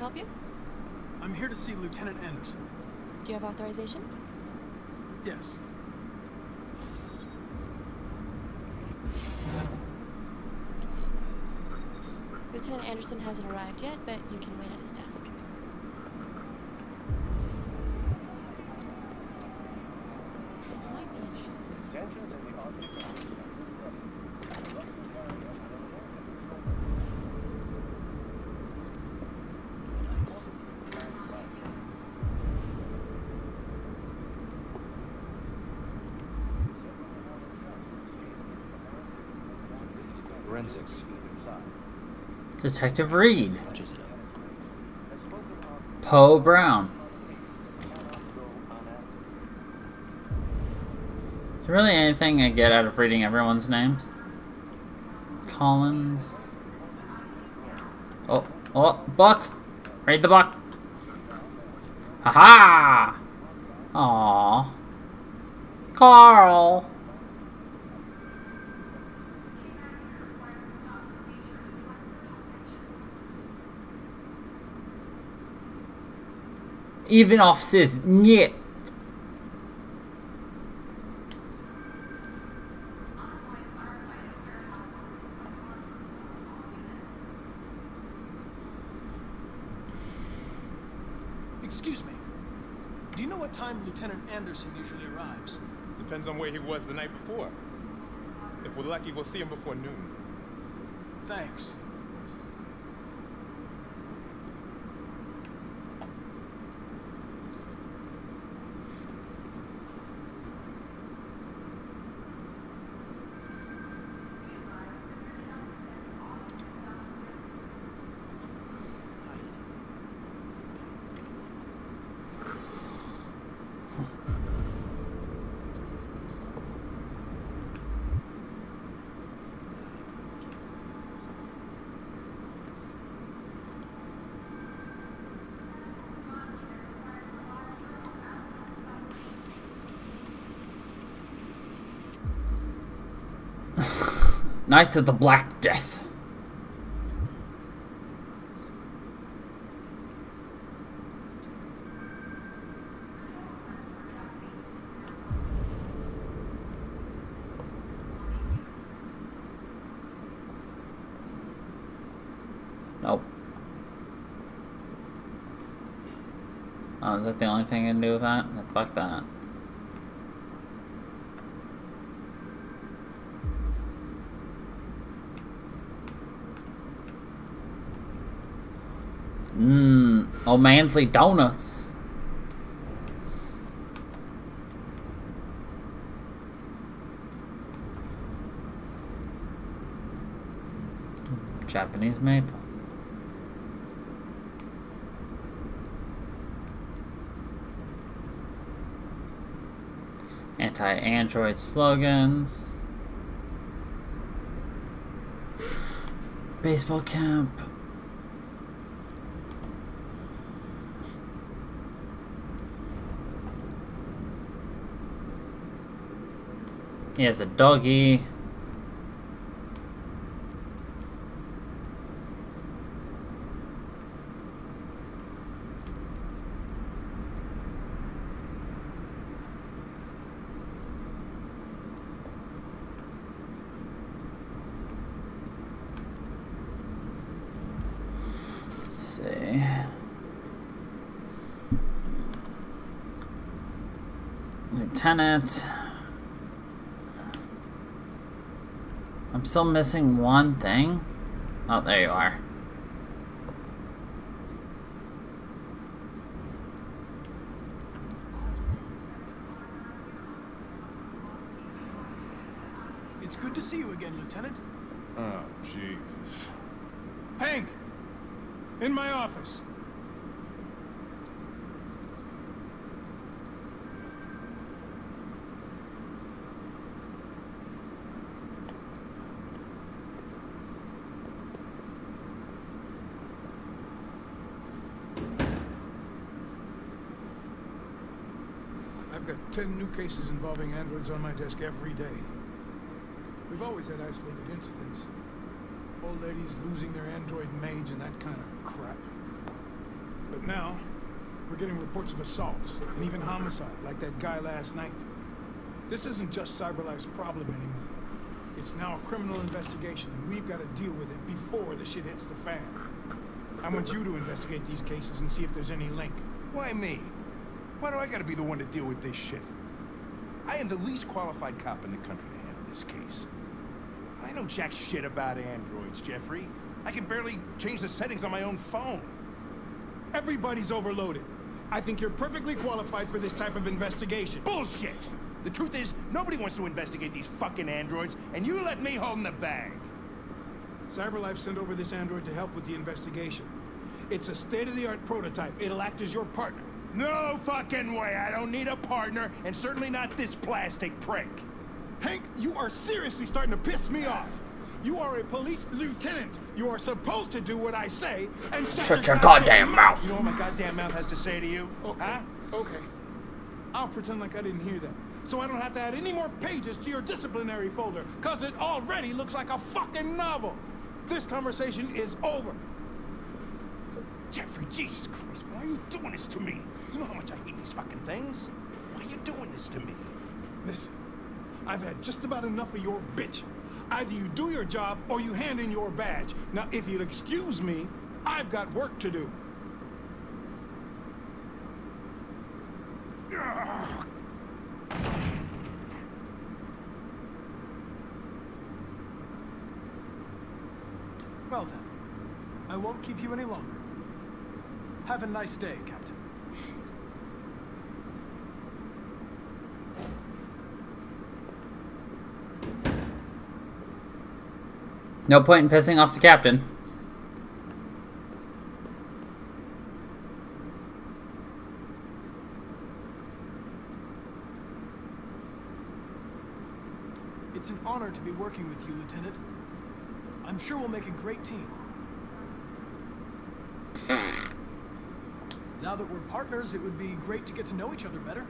help you? I'm here to see Lieutenant Anderson. Do you have authorization? Yes. Lieutenant Anderson hasn't arrived yet, but you can wait at his desk. Forensics. Detective Reed. Which is it? Poe Brown. Is there really anything I get out of reading everyone's names? Collins. Oh, book! Read the book! Haha! Aww. Carl! Even officers, nyeh. Excuse me. Do you know what time Lieutenant Anderson usually arrives? Depends on where he was the night before. If we're lucky, we'll see him before noon. Thanks. Knights of the Black Death. Nope. Oh, is that the only thing I can do with that? Fuck that. Oh, Mansley Donuts. Japanese maple. Anti-android slogans. Baseball camp. He has a doggy. Let's see. Lieutenant. I'm still missing one thing. Oh, there you are. It's good to see you again, Lieutenant. Oh, Jesus. Hank! In my office. I've got 10 new cases involving androids on my desk every day. We've always had isolated incidents. Old ladies losing their android maids and that kind of crap. Now, we're getting reports of assaults and even homicide, like that guy last night. This isn't just CyberLife's problem anymore. It's now a criminal investigation, and we've got to deal with it before the shit hits the fan. I want you to investigate these cases and see if there's any link. Why me? Why do I gotta be the one to deal with this shit? I am the least qualified cop in the country to handle this case. I know jack shit about androids, Jeffrey. I can barely change the settings on my own phone. Everybody's overloaded. I think you're perfectly qualified for this type of investigation. Bullshit! The truth is, nobody wants to investigate these fucking androids, and you let me hold in the bag. CyberLife sent over this android to help with the investigation. It's a state-of-the-art prototype. It'll act as your partner. No fucking way! I don't need a partner, and certainly not this plastic prick. Hank, you are seriously starting to piss me off. You are a police lieutenant. You are supposed to do what I say and shut your goddamn mouth. You know what my goddamn mouth has to say to you? Okay. Huh? Okay. I'll pretend like I didn't hear that. So I don't have to add any more pages to your disciplinary folder, cause it already looks like a fucking novel. This conversation is over. Jeffrey, Jesus Christ, why are you doing this to me? You know how much I hate these fucking things? Why are you doing this to me? Listen, I've had just about enough of your bitch. Either you do your job or you hand in your badge. Now, if you'll excuse me, I've got work to do. Well then, I won't keep you any longer. Have a nice day, Captain. No point in pissing off the captain. It's an honor to be working with you, Lieutenant. I'm sure we'll make a great team. Now that we're partners, it would be great to get to know each other better.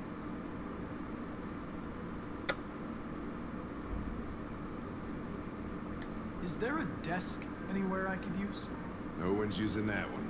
Is there a desk anywhere I could use? No one's using that one.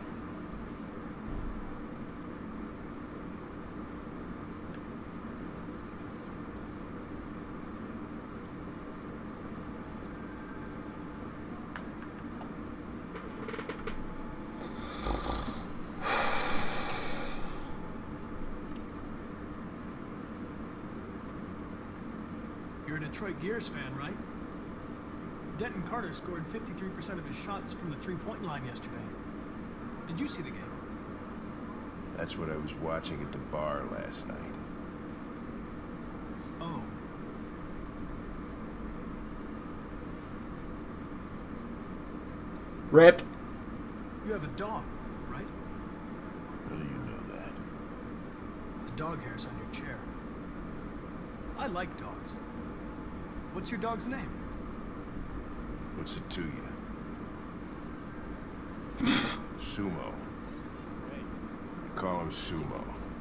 You're a Detroit Gears fan, right? Denton Carter scored 53% of his shots from the three-point line yesterday. Did you see the game? That's what I was watching at the bar last night. Oh. Rip. You have a dog, right? How do you know that? The dog hair's on your chair. I like dogs. What's your dog's name? What's it to you? Sumo. Call him Sumo.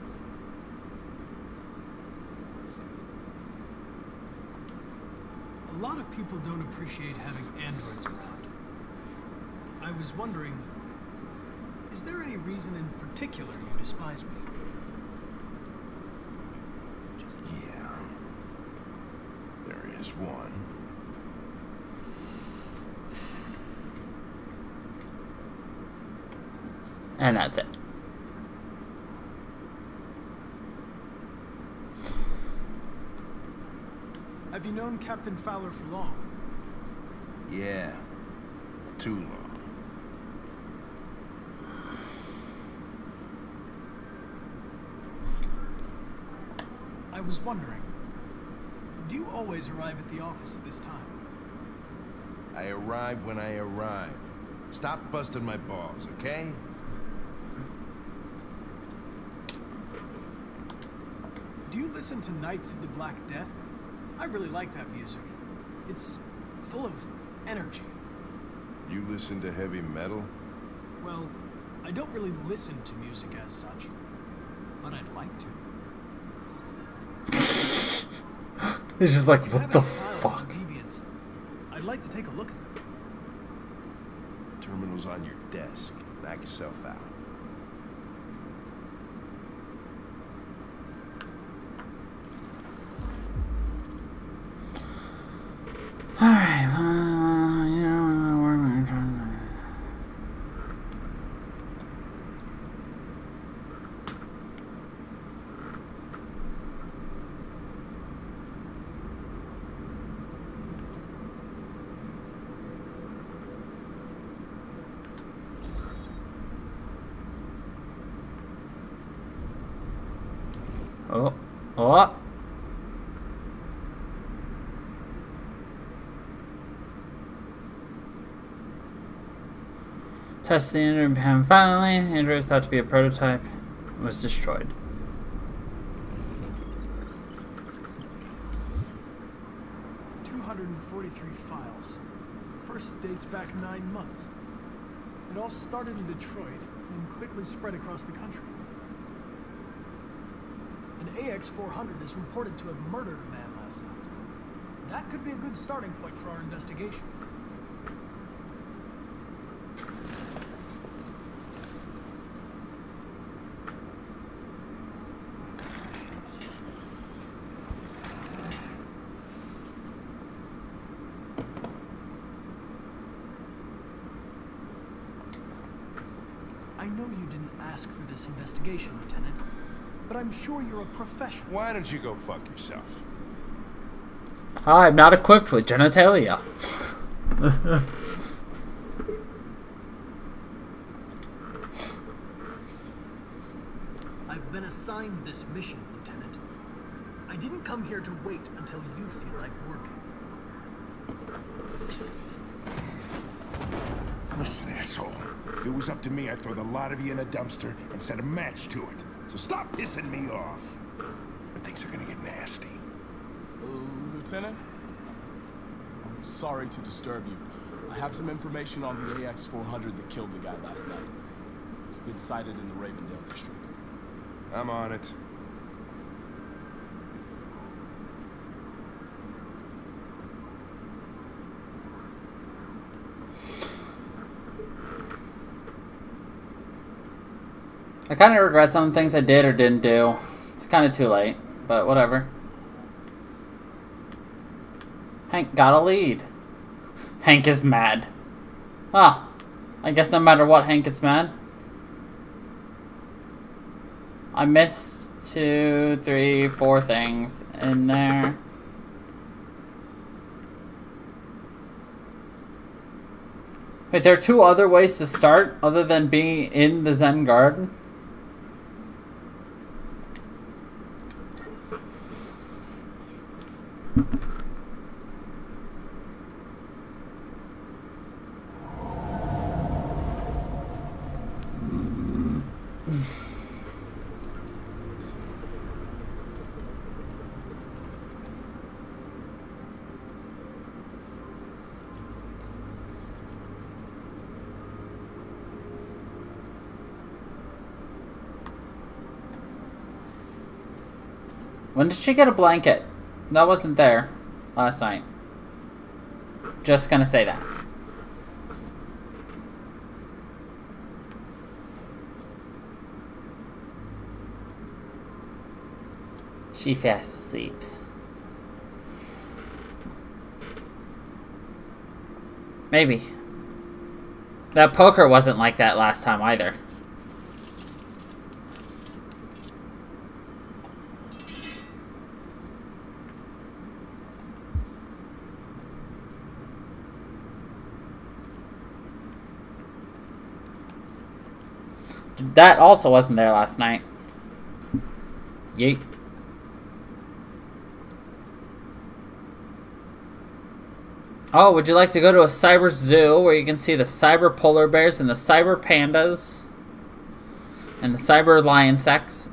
A lot of people don't appreciate having androids around. I was wondering, is there any reason in particular you despise me? Yeah. There is one. And that's it. Have you known Captain Fowler for long? Yeah. Too long. I was wondering, do you always arrive at the office at this time? I arrive when I arrive. Stop busting my balls, okay? Do you listen to Knights of the Black Death? I really like that music. It's full of energy. You listen to heavy metal? Well, I don't really listen to music as such, but I'd like to. He's just like, If you what have the any files fuck? on Deviants, I'd like to take a look at them. Terminal's on your desk. Knock yourself out. Oh. Oh. Test the Android finally. Android is thought to be a prototype. It was destroyed. Files. First dates back 9 months. It all started in Detroit and quickly spread across the country. An AX-400 is reported to have murdered a man last night. That could be a good starting point for our investigation. I know you didn't ask for this investigation, Lieutenant, but I'm sure you're a professional. Why don't you go fuck yourself? I'm not equipped with genitalia. I've been assigned this mission, Lieutenant. I didn't come here to wait until you feel like working. Listen, asshole. If it was up to me, I'd throw the lot of you in a dumpster and set a match to it. So stop pissing me off. Or things are gonna get nasty. Lieutenant? I'm sorry to disturb you. I have some information on the AX-400 that killed the guy last night. It's been sighted in the Ravendale district. I'm on it. I kind of regret some things I did or didn't do. It's kind of too late, but whatever. Hank got a lead. Hank is mad. Ah, I guess no matter what, Hank gets mad. I missed 2, 3, 4 things in there. Wait, there are 2 other ways to start other than being in the Zen Garden? When did she get a blanket? That wasn't there last night. Just gonna say that. She fast sleeps. Maybe. That poker wasn't like that last time either. That also wasn't there last night. Yeet. Oh, would you like to go to a cyber zoo where you can see the cyber polar bears and the cyber pandas and the cyber lion sex?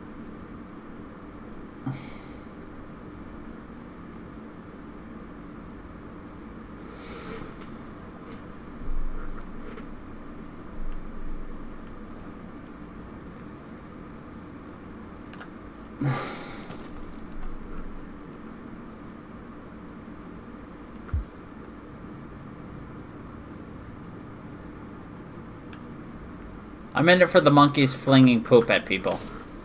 I'm in it for the monkeys flinging poop at people.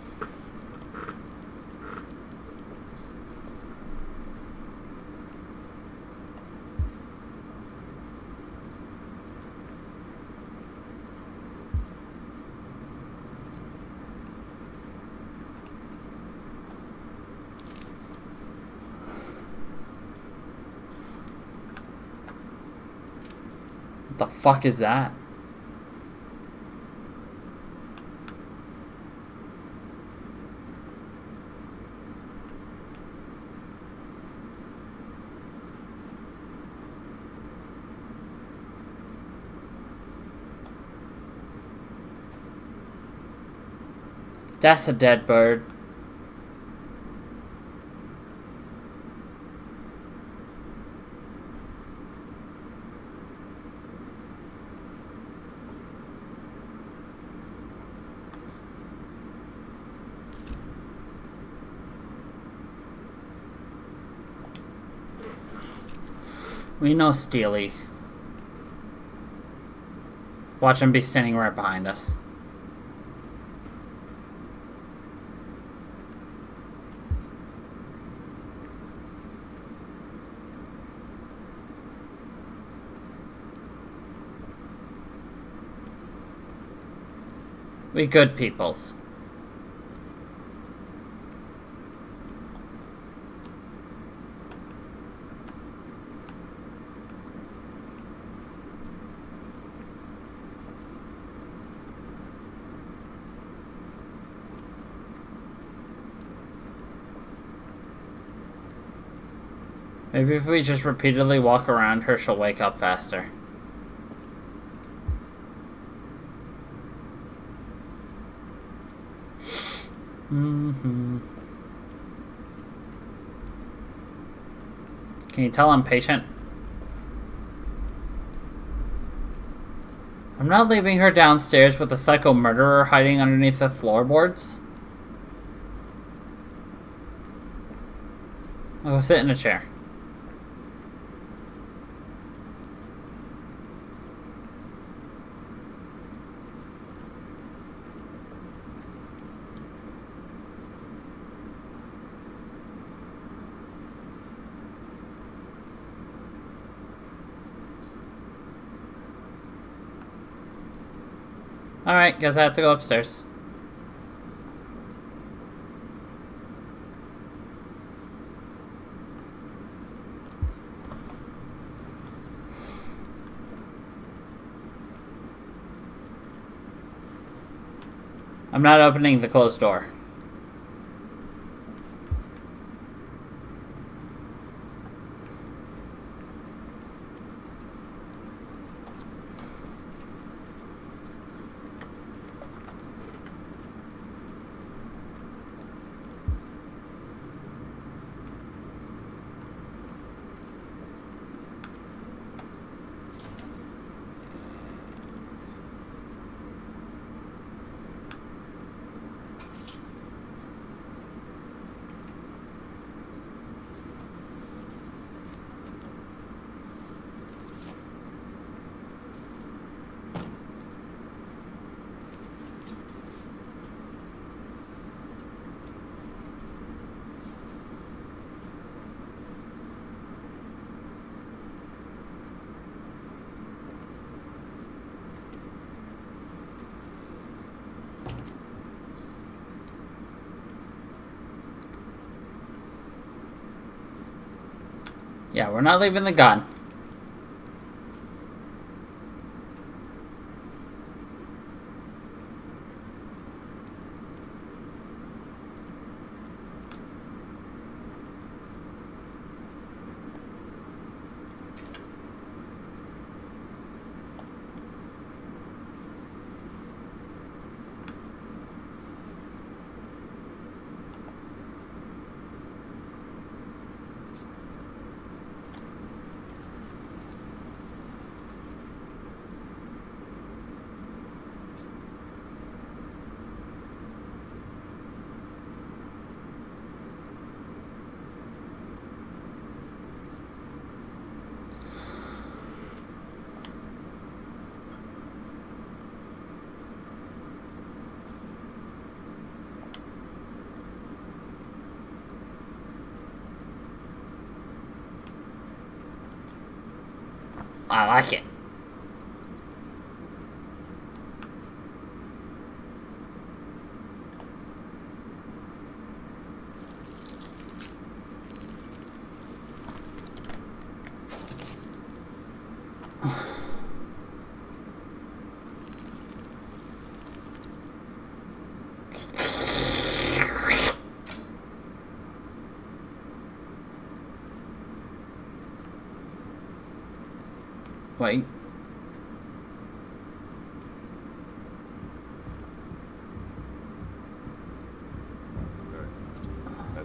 What the fuck is that? That's a dead bird. We know Steely. Watch him be standing right behind us. We good peoples. Maybe if we just repeatedly walk around her, she'll wake up faster. Can you tell I'm patient? I'm not leaving her downstairs with a psycho murderer hiding underneath the floorboards. I'll go sit in a chair. Alright, guess I have to go upstairs. I'm not opening the closed door. Yeah, we're not leaving the gun. I like it. Wait.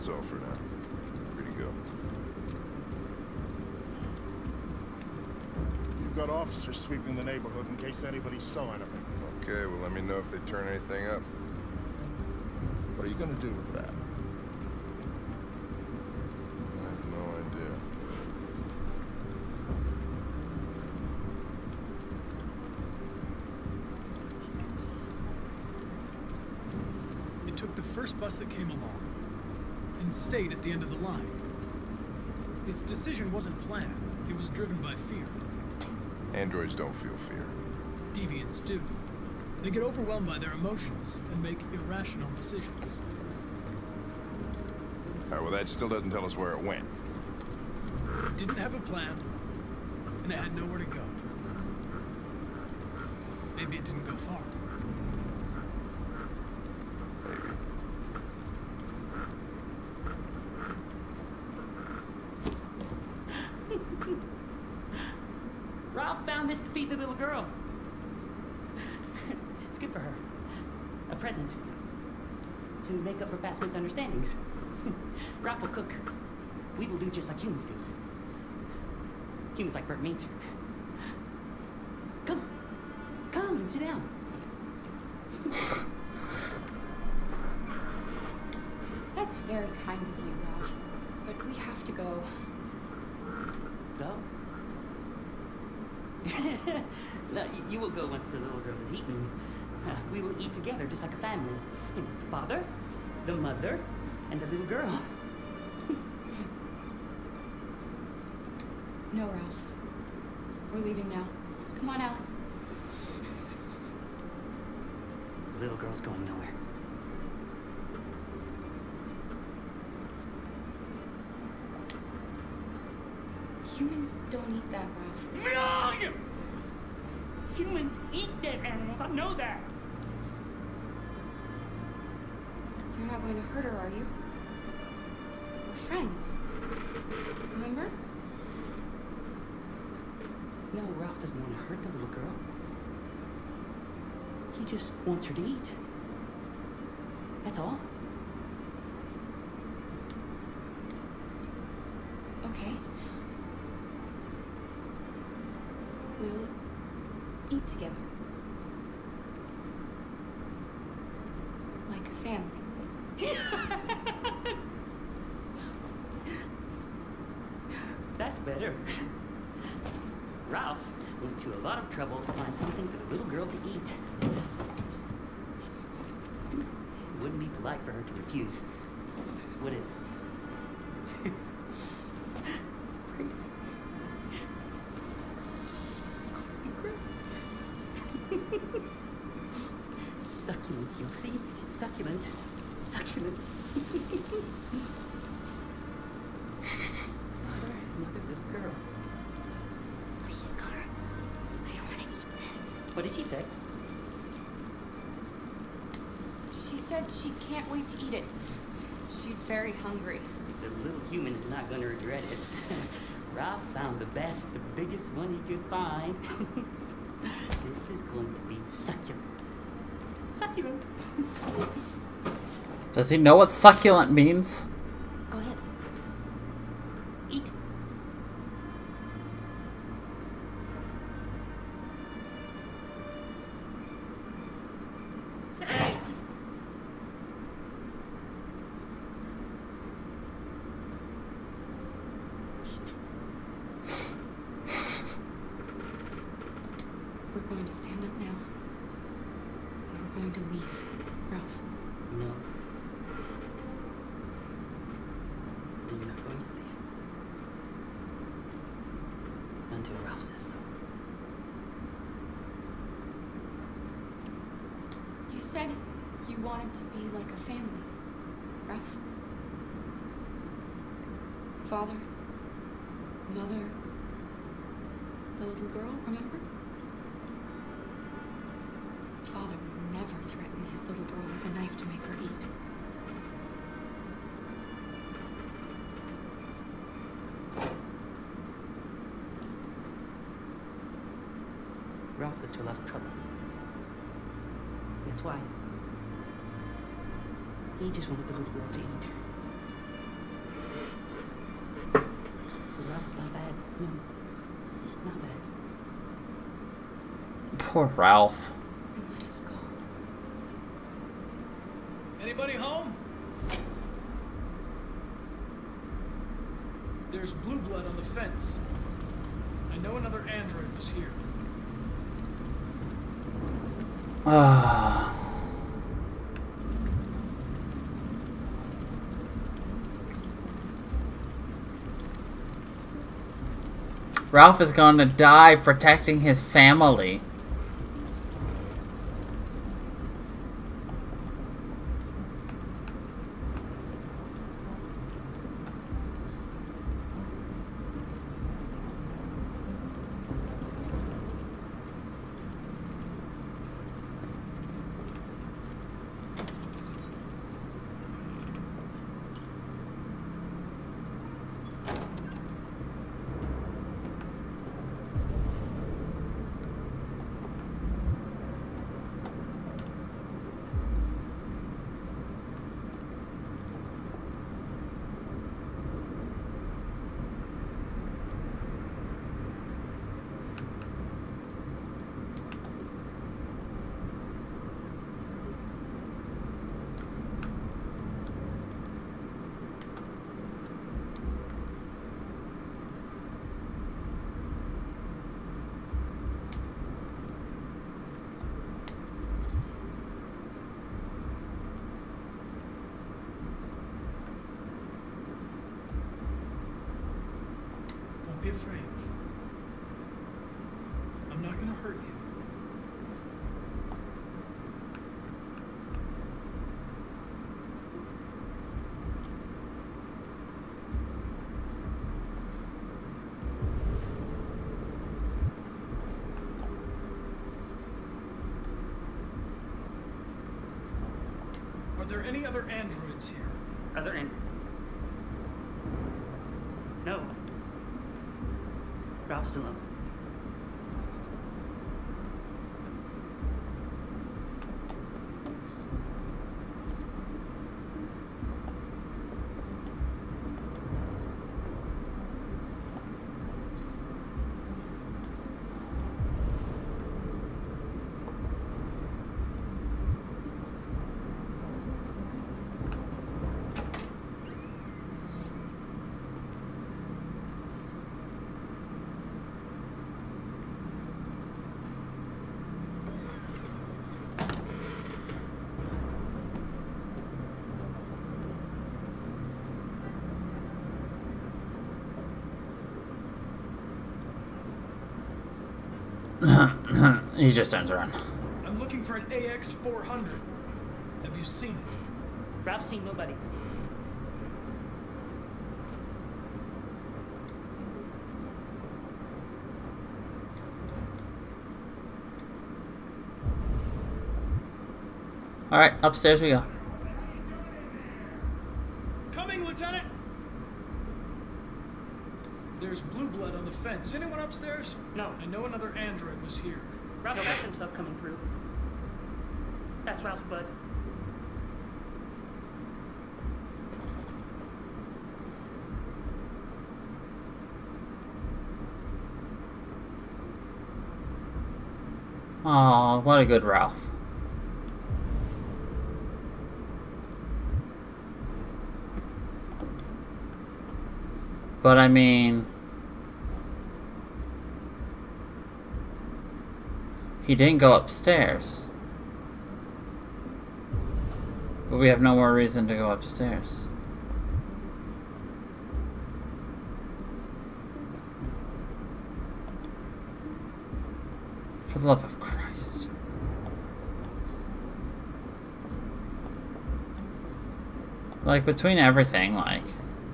That's all for now. Free to go. You've got officers sweeping the neighborhood in case anybody saw anything. Okay, well, let me know if they turn anything up. What are you gonna do with that? I have no idea. It took the first bus that came along and stayed at the end of the line. Its decision wasn't planned. It was driven by fear. Androids don't feel fear. Deviants do. They get overwhelmed by their emotions and make irrational decisions. All right, well, that still doesn't tell us where it went. It didn't have a plan, and it had nowhere to go. Maybe it didn't go far. Maybe. Ralph found this to feed the little girl. It's good for her. A present. To make up for past misunderstandings. Ralph will cook. We will do just like humans do. Humans like burnt meat. Come. Come and sit down. That's very kind of you, Ralph. But we have to go. Go? No, you will go once the little girl is eaten. We will eat together, just like a family. You know, the father, the mother, and the little girl. No, Ralph. We're leaving now. Come on, Alice. The little girl's going nowhere. Humans don't eat that, Ralph. Wrong! Humans eat dead animals, I know that. You're not going to hurt her, are you? We're friends. Remember? No, Ralph doesn't want to hurt the little girl. He just wants her to eat. That's all. Okay. We'll eat together. Like a family. That's better. Ralph went to a lot of trouble to find something for the little girl to eat. It wouldn't be polite for her to refuse, would it? Great. Succulent, you'll see? Succulent. Succulent. Mother, little girl. Please, Clara. I don't want to eat that. What did she say? She said she can't wait to eat it. She's very hungry. The little human is not going to regret it. Ralph found the best, the biggest one he could find. This is going to be succulent. Succulent. Does he know what succulent means? Go ahead. Eat. We're going to stand up now. And we're going to leave, Ralph. No. You're not going to leave. Until Ralph says so. You said you wanted to be like a family, Ralph. Father, mother, the little girl, remember? Father would never threaten his little girl with a knife to make her eat. Ralph went to a lot of trouble. That's why he just wanted the little girl to eat. Ralph's not bad. No, not bad. Poor Ralph. Then let us go. Anybody home? There's blue blood on the fence. I know another android was here. Ralph is going to die protecting his family. Don't be afraid. I'm not gonna hurt you. Are there any other androids here? Other androids? No. Ralph's alone. He just turns around. I'm looking for an AX-400. Have you seen it? Ralph's seen nobody. Alright, upstairs we go. Coming, Lieutenant! There's blue blood on the fence. Is anyone upstairs? No. I know another android was here. Ralph catch himself coming through. That's Ralph's blood. Aw, what a good Ralph. But I mean, he didn't go upstairs. But we have no more reason to go upstairs. For the love of Christ. Like, between everything, like...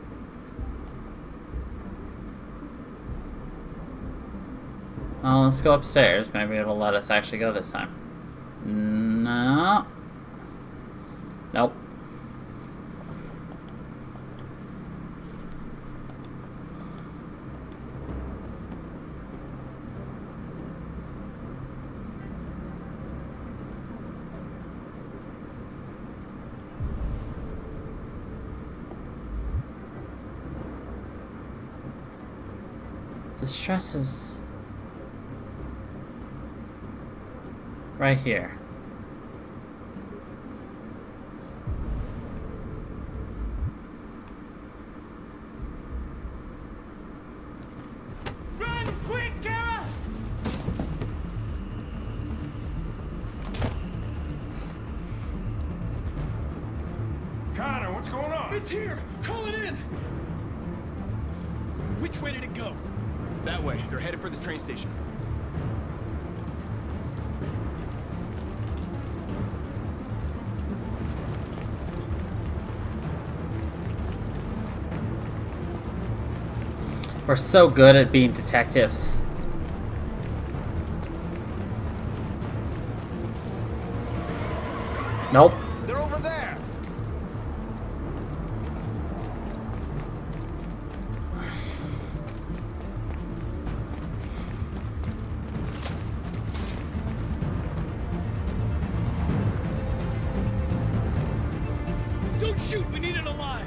Well, let's go upstairs. Maybe it'll let us actually go this time. No. Nope. The stress is right here. Run, quick, Kara! Connor, what's going on? It's here! Call it in! Which way did it go? That way. They're headed for the train station. We're so good at being detectives. Nope. They're over there. Don't shoot! We need it alive!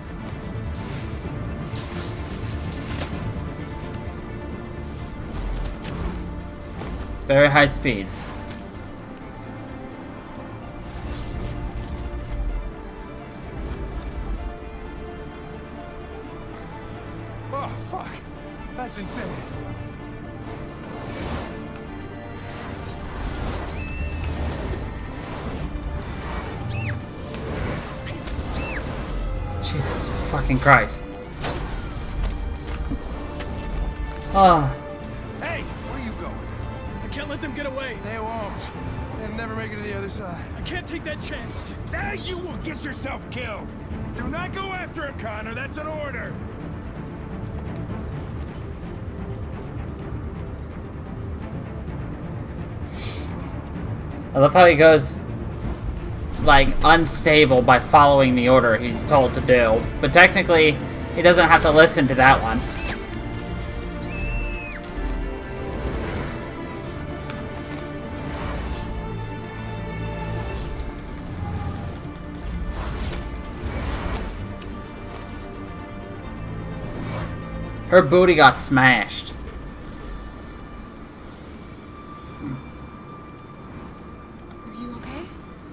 Very high speeds. Oh, fuck. That's insane. Jesus fucking Christ. Ah. Hey, where you going? I can't let them get away! They won't. They'll never make it to the other side. I can't take that chance! Now you will get yourself killed. Do not go after him, Connor. That's an order. I love how he goes, like, unstable by following the order he's told to do. But technically, he doesn't have to listen to that one. Her booty got smashed. Are you okay?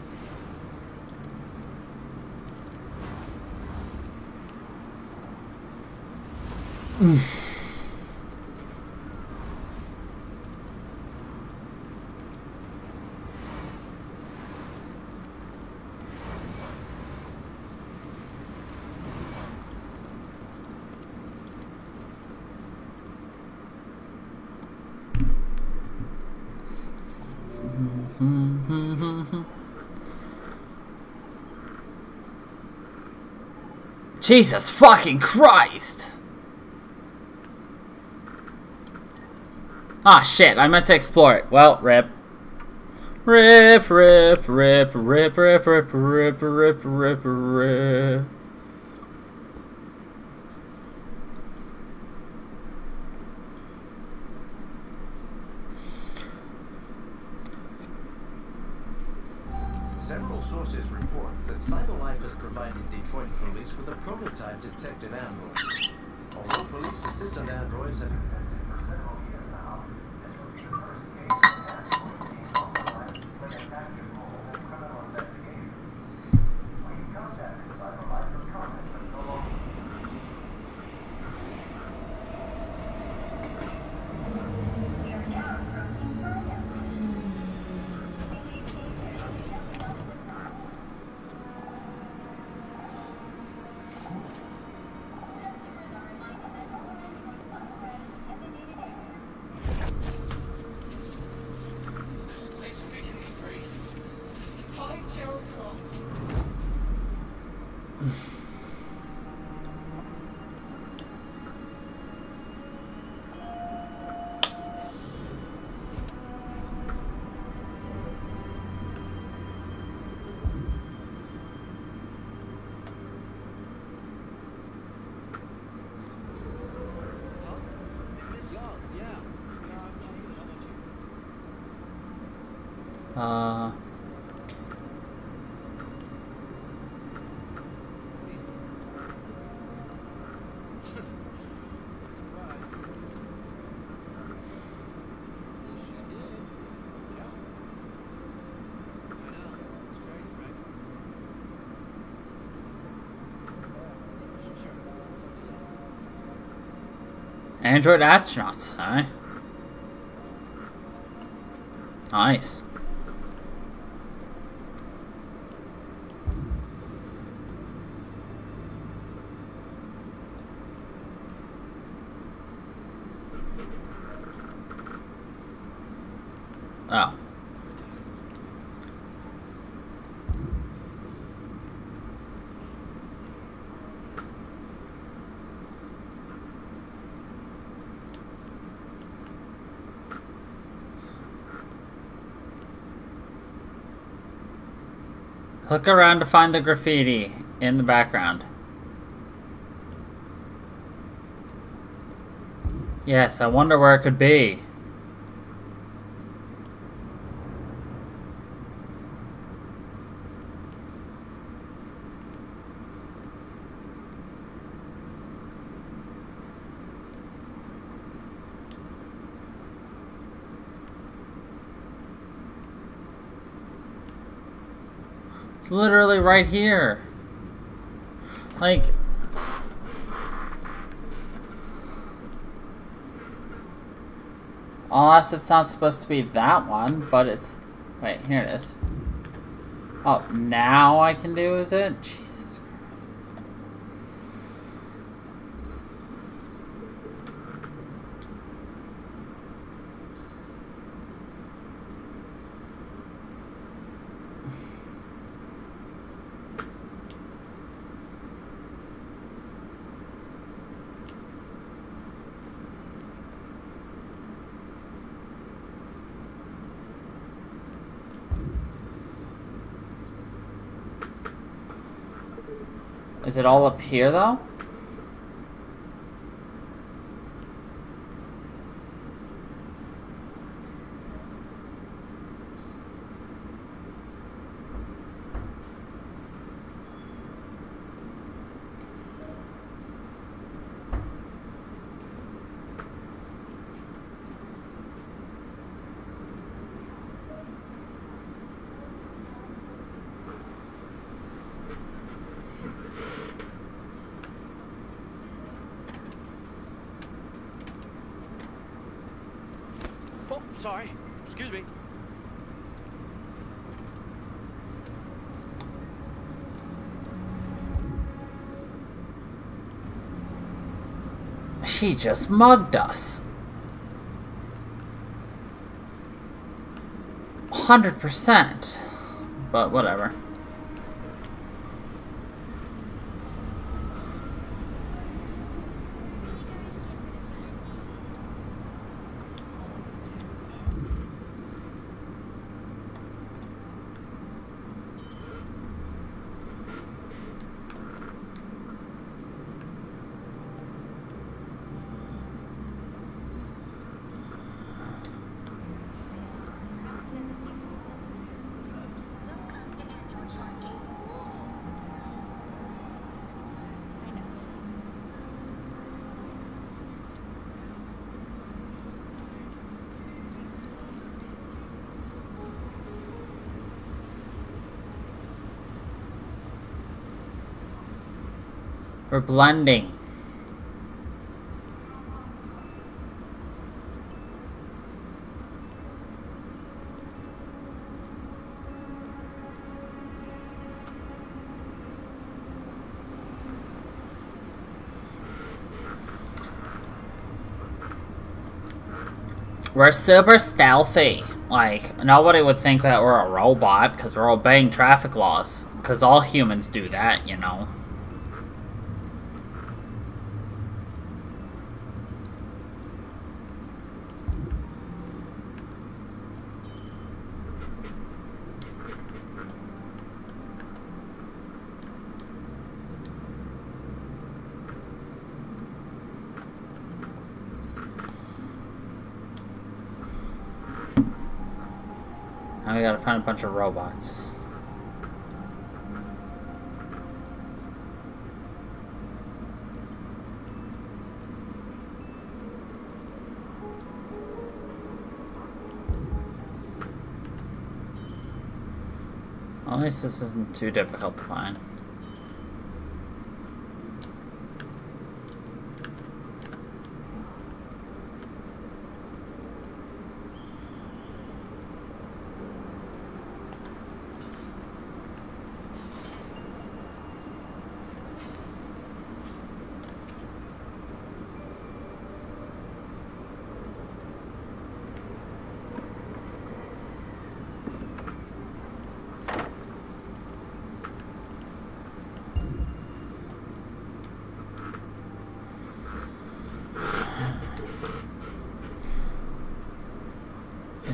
Jesus fucking Christ! Ah, shit, I meant to explore it. Well, rip. Rip, rip, rip, rip, rip, rip, rip, rip, rip, rip. Several sources report that CyberLife has provided Detroit police with a prototype detective android. Although police assistant androids have Android astronauts, huh? Nice. Oh. Look around to find the graffiti in the background. Yes, I wonder where it could be. It's literally right here. Like... Unless it's not supposed to be that one, but it's... Wait, here it is. Oh, now I can do, is it? Jesus Christ. Is it all up here, though? Oh, sorry. Excuse me. He just mugged us. 100%. But whatever. We're blending. We're super stealthy. Like, nobody would think that we're a robot because we're obeying traffic laws. Because all humans do that, you know. Now we gotta find a bunch of robots. At least this isn't too difficult to find.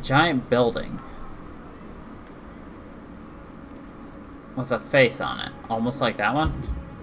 giant building with a face on it, almost like that one.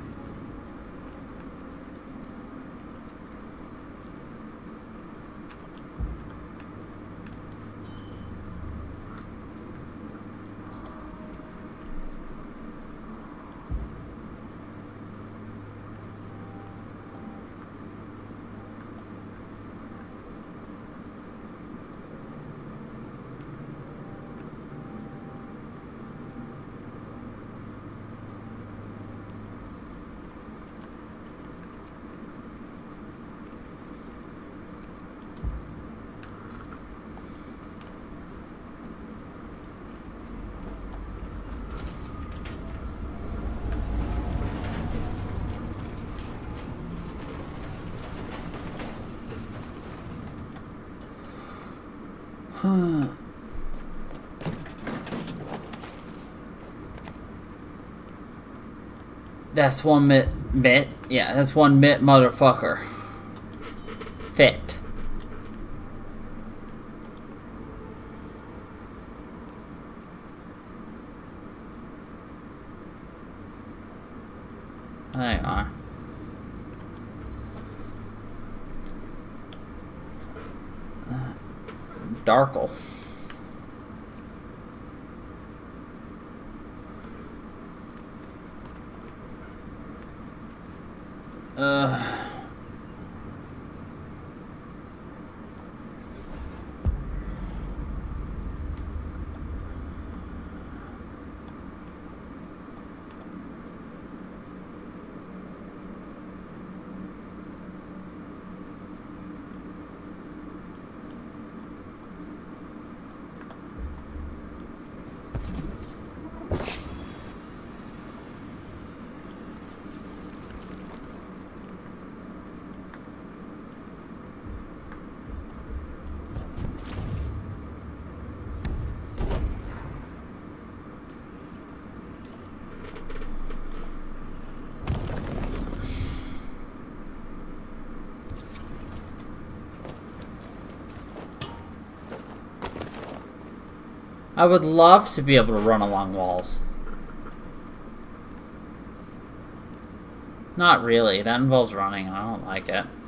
That's one mitt. Yeah, that's one mitt motherfucker. Fit. There you are. Darkle. I would love to be able to run along walls. Not really. That involves running, and I don't like it.